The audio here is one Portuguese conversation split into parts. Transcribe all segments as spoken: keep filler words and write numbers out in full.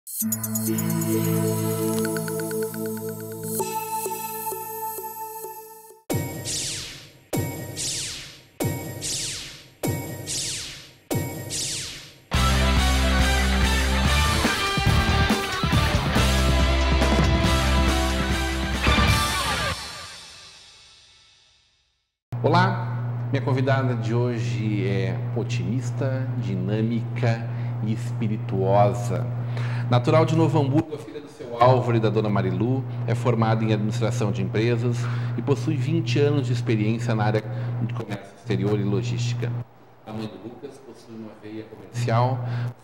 Olá, minha convidada de hoje é otimista, dinâmica e espirituosa. Natural de Novo Hamburgo, filha do seu Álvaro e da dona Marilu, é formada em administração de empresas e possui vinte anos de experiência na área de comércio exterior e logística. A mãe do Lucas possui uma veia comercial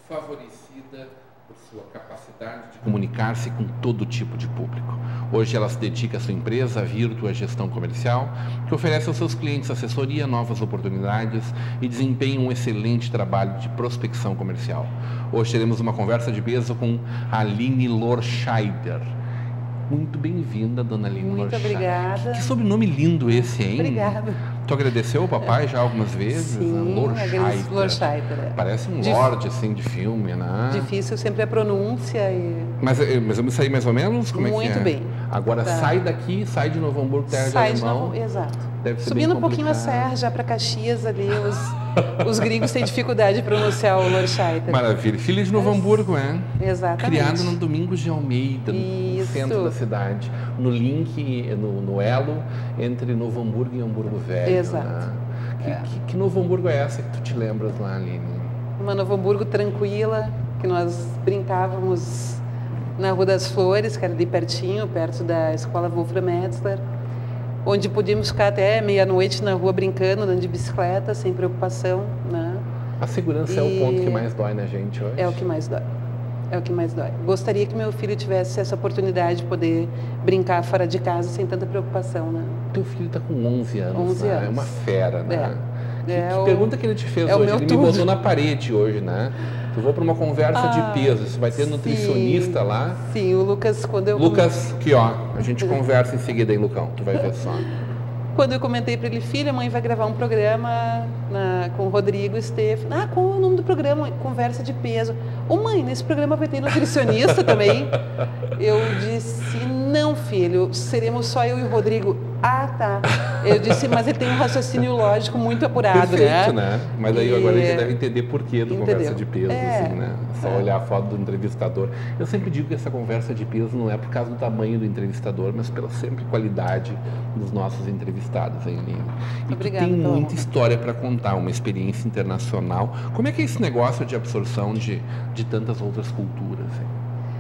favorecida por sua capacidade de comunicar-se com todo tipo de público. Hoje ela se dedica à sua empresa, a Virtua Gestão Comercial, que oferece aos seus clientes assessoria, novas oportunidades e desempenha um excelente trabalho de prospecção comercial. Hoje teremos uma conversa de peso com a Aline Lorscheider. Muito bem-vinda, dona Aline Muito Lorscheider. obrigada. Que, que sobrenome lindo esse, hein? Obrigada. Tu agradeceu ao papai já algumas vezes? Sim, Lorscheider. Lorscheider. É. Parece um Dif... lorde, assim, de filme, né? Difícil sempre a pronúncia. E... Mas, mas eu me saí mais ou menos? Como Muito é que é? bem. Agora tá. sai daqui, sai de Novo Hamburgo, terra sai de de alemão. Novo, exato. Deve ser Subindo bem um pouquinho a serra, já para Caxias ali, os, os gringos têm dificuldade de pronunciar o Lorscheider. Maravilha. Filha de Novo Hamburgo, é? Exatamente. Criado no Domingos de Almeida, no Isso. centro da cidade. No link, no, no elo entre Novo Hamburgo e Hamburgo Velho. Exato. Né? Que, É. que, que Novo Hamburgo é essa que tu te lembras lá, Aline? Uma Novo Hamburgo tranquila, que nós brincávamos na Rua das Flores, que era ali pertinho, perto da escola Wolfram Metzler, onde podíamos ficar até meia-noite na rua brincando, andando de bicicleta, sem preocupação, né? A segurança E... é o ponto que mais dói na gente hoje? É o que mais dói. É o que mais dói. Gostaria que meu filho tivesse essa oportunidade de poder brincar fora de casa sem tanta preocupação, né? Teu filho está com onze anos, onze né? anos. É uma fera, né? É. Que, É que o... pergunta que ele te fez é hoje? meu Ele tudo. me botou na parede hoje, né? Eu vou para uma conversa Ah, de peso. Você vai ter sim. nutricionista lá. Sim, o Lucas, quando eu... Lucas, aqui ó, a gente conversa em seguida aí, Lucão. Tu vai ver só. Quando eu comentei para ele, filha, a mãe vai gravar um programa na, com o Rodrigo Stefano. Ah, qual é o nome do programa? Conversa de peso. Ô mãe, nesse programa vai ter nutricionista também? Eu disse, não filho, seremos só eu e o Rodrigo. Ah, tá. Eu disse, mas ele tem um raciocínio lógico muito apurado, Perfeito, né? né? Mas aí E... agora ele deve entender por que do Entendeu. conversa de peso, É, assim, né? Só é. olhar a foto do entrevistador. Eu sempre digo que essa conversa de peso não é por causa do tamanho do entrevistador, mas pela sempre qualidade dos nossos entrevistados, hein, Aline? E Obrigada, tu tem pela muita honra. história para contar, uma experiência internacional. Como é que é esse negócio de absorção de, de tantas outras culturas, hein?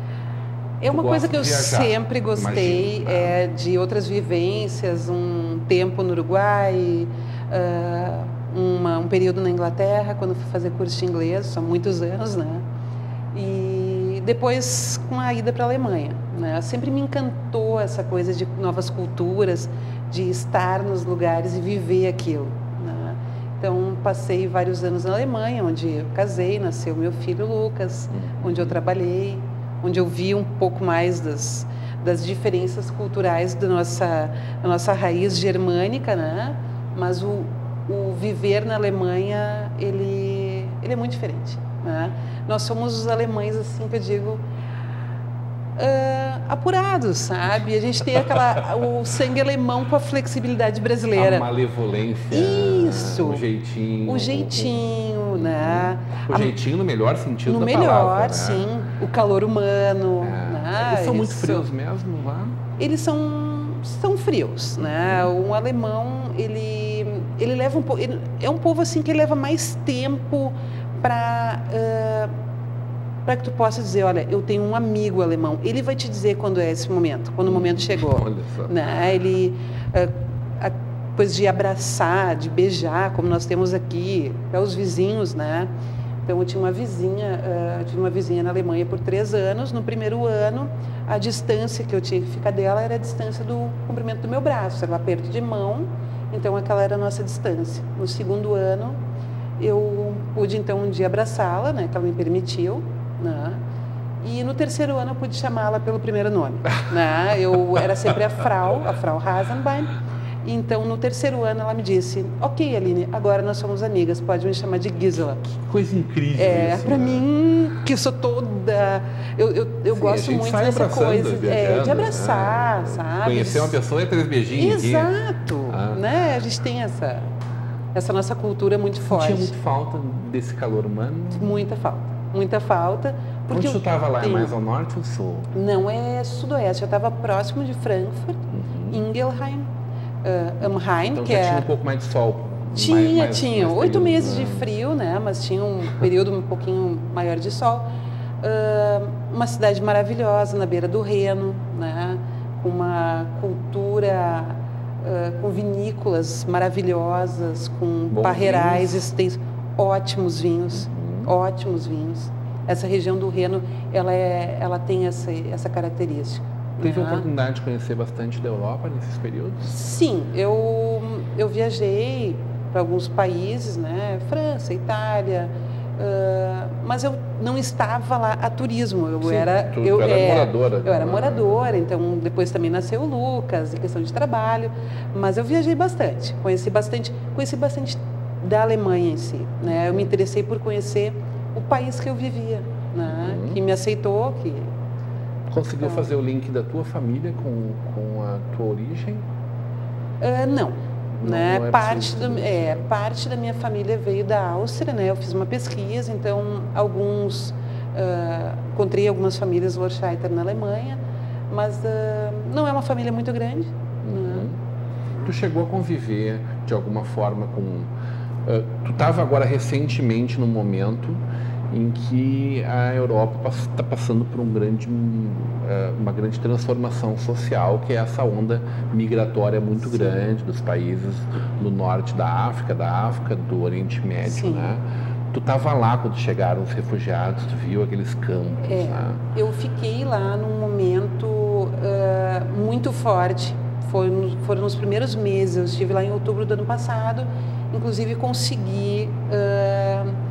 É uma Tu coisa gosta que eu de viajar, sempre gostei, imagino. é, de outras vivências, um tempo no Uruguai, ah, uma, um período na Inglaterra, quando fui fazer curso de inglês, há muitos anos, né? E depois com a ida para a Alemanha, né? Sempre me encantou essa coisa de novas culturas, de estar nos lugares e viver aquilo, né? Então, passei vários anos na Alemanha, onde eu casei, nasceu meu filho Lucas, onde eu trabalhei, onde eu vi um pouco mais das, das diferenças culturais da nossa, da nossa raiz germânica, né? Mas o, o viver na Alemanha, ele, ele é muito diferente, né? Nós somos os alemães, assim, que eu digo, uh, apurados, sabe? A gente tem aquela, o sangue alemão com a flexibilidade brasileira. A malevolência. Isso. O jeitinho. O jeitinho, o, né? O A, jeitinho no melhor sentido no da melhor, palavra, né? sim. O calor humano. É. Né? Eles são muito Isso. frios mesmo lá? Eles são, são frios, né? Um alemão, ele, ele leva um pouco... É um povo, assim, que leva mais tempo para... Uh, para que tu possa dizer, olha, eu tenho um amigo alemão. Ele vai te dizer quando é esse momento, quando o momento chegou. Olha só. Né? Ele, uh, a coisa de abraçar, de beijar, como nós temos aqui, até os vizinhos, né? Então, eu tinha uma vizinha, uh, tinha uma vizinha na Alemanha por três anos. No primeiro ano, a distância que eu tinha que ficar dela era a distância do comprimento do meu braço, era um aperto de mão, então aquela era a nossa distância. No segundo ano, eu pude, então, um dia abraçá-la, né, que ela me permitiu, né? E no terceiro ano eu pude chamá-la pelo primeiro nome, né? Eu era sempre a Frau, a Frau Hasenbein, Então, no terceiro ano, ela me disse, ok, Aline, agora nós somos amigas, pode me chamar de Gisela. Que coisa incrível É, isso, para né? mim, que eu sou toda... Eu, eu, eu Sim, gosto muito dessa coisa, viajando, é, de abraçar, né? sabe? Conhecer uma pessoa é três beijinhos. Exato, Ah. né? A gente tem essa, essa nossa cultura muito forte. Tinha muito falta desse calor humano? Muita falta, muita falta. Porque Onde tu estava lá? É tenho... mais ao norte ou sul? Não, é sudoeste. Eu estava próximo de Frankfurt, uhum. Ingelheim, uh, Amheim, então, que já é... tinha um pouco mais de sol. Tinha, mais, mais, tinha. mais Oito período, meses né? de frio, né? Mas tinha um período um pouquinho maior de sol. Uh, uma cidade maravilhosa, na beira do Reno, né? Com uma cultura, uh, com vinícolas maravilhosas, com Bom parreirais vinhos. extensos, ótimos vinhos, uhum. ótimos vinhos. Essa região do Reno, ela, é, ela tem essa, essa característica. Teve a né? oportunidade de conhecer bastante da Europa nesses períodos? Sim, eu, eu viajei para alguns países, né? França, Itália, uh, mas eu não estava lá a turismo. Eu Sim, era, tu, eu, tu era é, moradora. Eu era né? moradora, então depois também nasceu o Lucas, em questão de trabalho, mas eu viajei bastante, conheci bastante, conheci bastante da Alemanha em si, né? Eu me interessei por conhecer o país que eu vivia, né? Uhum. Que me aceitou, que... Conseguiu fazer o link da tua família com, com a tua origem? Uh, não, não, né? Não é parte, do, é, parte da minha família veio da Áustria, né? Eu fiz uma pesquisa, então alguns... Uh, encontrei algumas famílias Lorscheiter na Alemanha, mas uh, não é uma família muito grande. Uhum. Né? Tu chegou a conviver de alguma forma com... Uh, tu estava agora recentemente num momento em que a Europa está passando por um grande, uma grande transformação social, que é essa onda migratória muito Sim. grande dos países do norte da África, da África, do Oriente Médio, Sim. né? Tu estava lá quando chegaram os refugiados, tu viu aqueles campos, é, né? Eu fiquei lá num momento uh, muito forte, Foi, foram nos primeiros meses, eu estive lá em outubro do ano passado, inclusive consegui... Uh,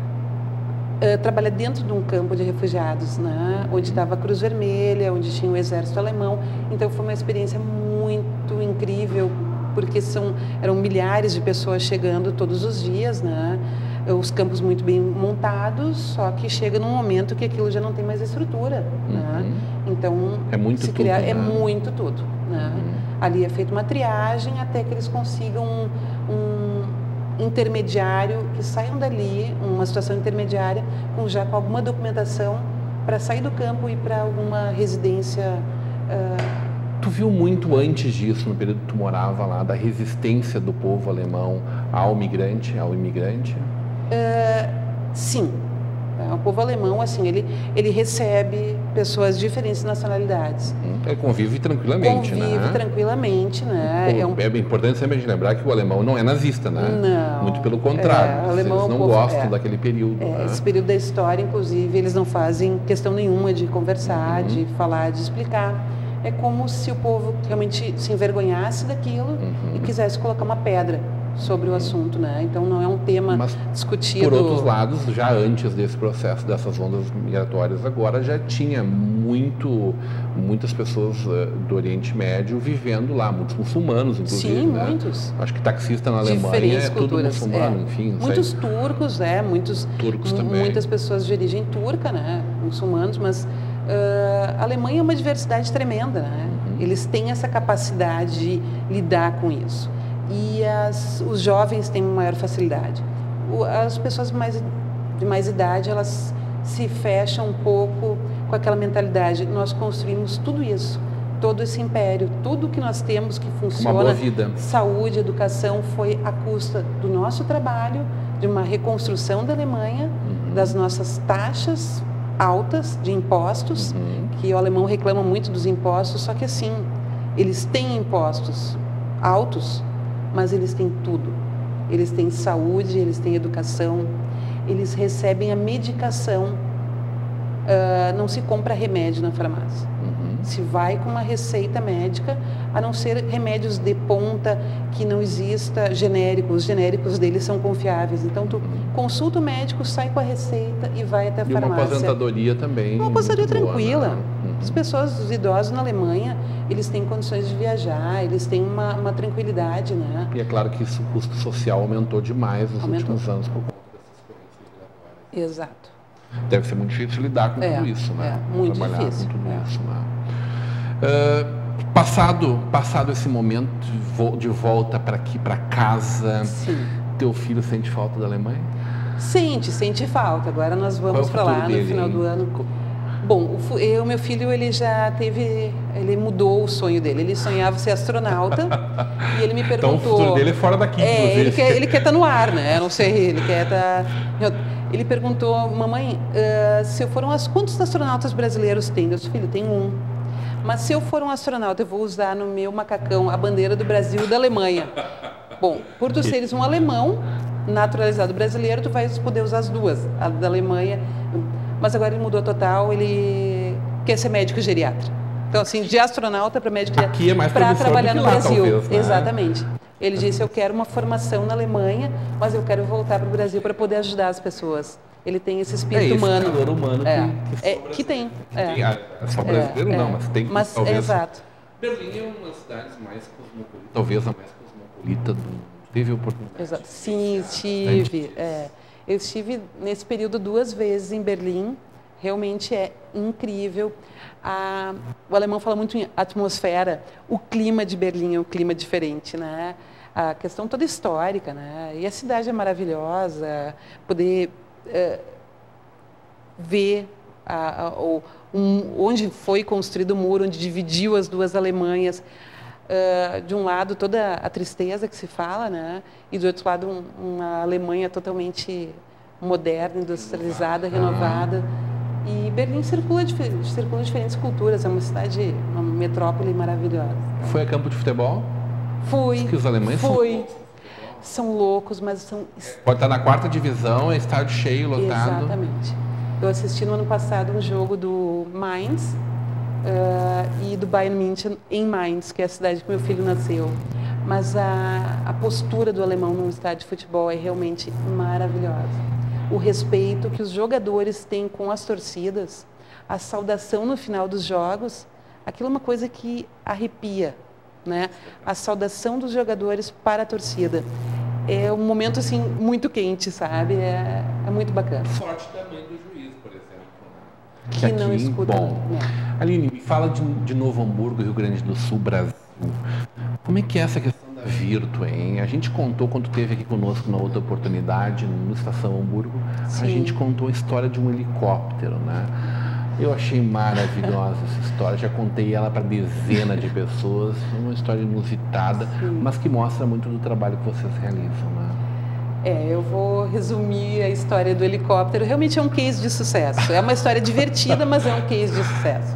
Uh, trabalhar dentro de um campo de refugiados, né? Onde estava a Cruz Vermelha, onde tinha o exército alemão. Então foi uma experiência muito incrível, porque são, eram milhares de pessoas chegando todos os dias, né? Os campos muito bem montados, só que chega num momento que aquilo já não tem mais estrutura, uhum. né? Então é muito se tudo, criar, né? é muito tudo, né? Uhum. Ali é feita uma triagem até que eles consigam um, um intermediário, que saiam dali, uma situação intermediária, com já com alguma documentação para sair do campo e ir para alguma residência. Uh... Tu viu muito antes disso, no período que tu morava lá, da resistência do povo alemão ao migrante, ao imigrante? Uh, sim. O povo alemão, assim, ele, ele recebe pessoas de diferentes nacionalidades. Ele convive tranquilamente, convive né? Convive tranquilamente, né? Pô, é, um... é importante sempre lembrar que o alemão não é nazista, né? Não. Muito pelo contrário. É, alemão, eles não povo, gostam é, daquele período. É, né? Esse período da história, inclusive, eles não fazem questão nenhuma de conversar, uhum. de falar, de explicar. É como se o povo realmente se envergonhasse daquilo uhum. e quisesse colocar uma pedra sobre o assunto, né? Então não é um tema Mas, discutido. Por outros lados, já antes desse processo, dessas ondas migratórias, agora já tinha muito, muitas pessoas uh, do Oriente Médio vivendo lá, muitos muçulmanos, inclusive. Sim, né? muitos. Acho que taxista na Alemanha Diferentes é tudo culturas, muçulmano, é. enfim. Muitos sei. turcos, é, muitos turcos também. Muitas pessoas de origem turca, né? Muçulmanos, mas uh, a Alemanha é uma diversidade tremenda, né? Uhum. Eles têm essa capacidade de lidar com isso. E as, os jovens têm maior facilidade. O, as pessoas mais, de mais idade, elas se fecham um pouco com aquela mentalidade. Nós construímos tudo isso, todo esse império, tudo que nós temos que funciona, uma boa vida. Saúde, educação, foi à custa do nosso trabalho, de uma reconstrução da Alemanha, uhum. das nossas taxas altas de impostos, uhum. que o alemão reclama muito dos impostos, só que assim, eles têm impostos altos, mas eles têm tudo. Eles têm saúde, eles têm educação, eles recebem a medicação uh, não se compra remédio na farmácia. Uhum. Se vai com uma receita médica, a não ser remédios de ponta, que não exista genéricos. Os genéricos deles são confiáveis. Então, tu uhum. consulta o médico, sai com a receita e vai até a e farmácia. E uma aposentadoria também. Uma aposentadoria tranquila. Boa, né? Uhum. As pessoas, os idosos na Alemanha, eles têm condições de viajar, eles têm uma, uma tranquilidade, né? E é claro que isso, o custo social aumentou demais nos aumentou. últimos anos por conta dessas correntes migratórias. Exato. Deve ser muito difícil lidar com é, tudo isso, né? É, muito Trabalhar difícil. com tudo é. isso, né? Uh, passado, passado esse momento de, vo de volta para aqui, para casa, Sim. teu filho sente falta da Alemanha? Sente, sente falta. Agora nós vamos para lá dele, no final hein? do ano. Bom, o meu filho, ele já teve, ele mudou o sonho dele. Ele sonhava ser astronauta e ele me perguntou... Então o futuro dele é fora daqui, é, inclusive. ele quer, ele quer estar no ar, né? Eu não sei, ele quer estar... Ele perguntou, mamãe, uh, se eu for um... quantos astronautas brasileiros tem? Eu disse, filho, tem um. Mas se eu for um astronauta, eu vou usar no meu macacão a bandeira do Brasil e da Alemanha. Bom, por tu seres um alemão naturalizado brasileiro, tu vais poder usar as duas, a da Alemanha... Mas agora ele mudou total, ele quer ser médico geriatra. Então, assim, de astronauta para médico geriatra. Aqui é mais para trabalhar no lá, Brasil. Talvez, né? Exatamente. Ele disse, eu quero uma formação na Alemanha, mas eu quero voltar para o Brasil para poder ajudar as pessoas. Ele tem esse espírito é esse humano. calor humano é. que, que, é, que tem. Que é. tem. Ah, é só brasileiro é, não, é. mas tem que mas, talvez... Exato. Berlim é uma das cidades mais cosmopolita, talvez a mais cosmopolita do... Teve oportunidade? Exato. Sim, estive. É. Eu estive nesse período duas vezes em Berlim. Realmente é incrível. A, o alemão fala muito em atmosfera. O clima de Berlim é um clima diferente, né? A questão toda histórica, né? E a cidade é maravilhosa. Poder uh, ver a, a, o, um, onde foi construído o muro, onde dividiu as duas Alemanhas. Uh, de um lado, toda a tristeza que se fala, né? E do outro lado, um, uma Alemanha totalmente moderna, industrializada, renovada. E Berlim circula, circula diferentes culturas, é uma cidade, uma metrópole maravilhosa. Foi a campo de futebol? Fui. Que os alemães fui. são São loucos, mas são... Pode estar na quarta divisão, é estádio cheio, lotado. Exatamente. Eu assisti no ano passado um jogo do Mainz uh, e do Bayern München em Mainz, que é a cidade que meu filho nasceu. Mas a, a postura do alemão num estádio de futebol é realmente maravilhosa. O respeito que os jogadores têm com as torcidas, a saudação no final dos jogos, aquilo é uma coisa que arrepia, né? A saudação dos jogadores para a torcida. É um momento, assim, muito quente, sabe? É, é muito bacana. Sorte também do juiz, por exemplo. Né? Que, que aqui, não escuta. Bom, não. Aline, me fala de, de Novo Hamburgo, Rio Grande do Sul, Brasil. Como é que é essa questão da Virtu, hein? A gente contou, quando esteve aqui conosco na outra oportunidade, no Estação Hamburgo, Sim. a gente contou a história de um helicóptero, né? Eu achei maravilhosa essa história, já contei ela para dezenas de pessoas, uma história inusitada, Sim. mas que mostra muito do trabalho que vocês realizam, né? É, eu vou resumir a história do helicóptero. Realmente é um case de sucesso. É uma história divertida, mas é um case de sucesso.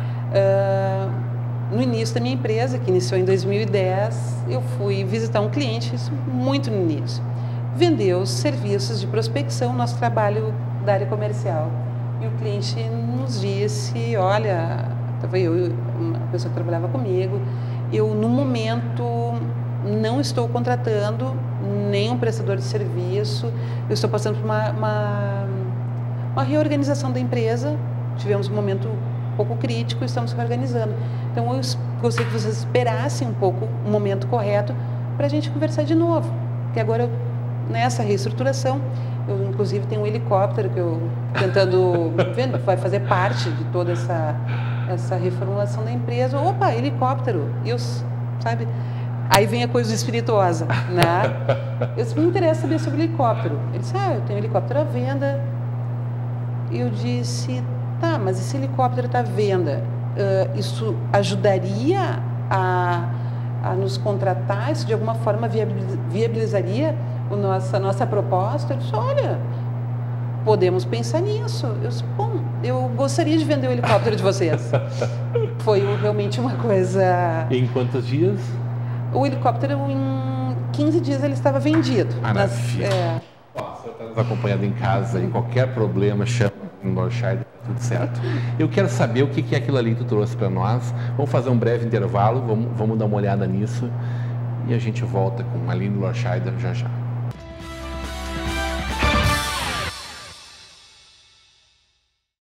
Uh... No início da minha empresa, que iniciou em dois mil e dez, eu fui visitar um cliente, isso muito no início. Vender os serviços de prospecção, nosso trabalho da área comercial. E o cliente nos disse, olha, estava eu, uma pessoa que trabalhava comigo, eu no momento não estou contratando nenhum prestador de serviço, eu estou passando por uma, uma, uma reorganização da empresa, tivemos um momento um pouco crítico, estamos reorganizando. Então, eu gostaria que vocês esperassem um pouco o momento correto para a gente conversar de novo. Porque agora, nessa reestruturação, eu, inclusive, tenho um helicóptero que eu tentando, vendo, vai fazer parte de toda essa, essa reformulação da empresa. Opa, helicóptero! E eu, sabe? Aí vem a coisa espirituosa, né? Eu disse, me interessa saber sobre helicóptero. Ele disse, ah, eu tenho um helicóptero à venda. E eu disse, tá, mas esse helicóptero está à venda. Uh, isso ajudaria a, a nos contratar? Isso de alguma forma viabilizaria o nossa, a nossa proposta? Eu disse, olha, podemos pensar nisso. Eu disse, bom, eu gostaria de vender o helicóptero de vocês. Foi realmente uma coisa... Em quantos dias? O helicóptero, em quinze dias, ele estava vendido. Maravilha. Mas, é... Ó, a senhora está nos acompanhando em casa, em qualquer problema, chama no Northside, tudo certo. Eu quero saber o que é aquilo ali que tu trouxe para nós. Vamos fazer um breve intervalo, vamos, vamos dar uma olhada nisso e a gente volta com a Aline Lorscheider já já.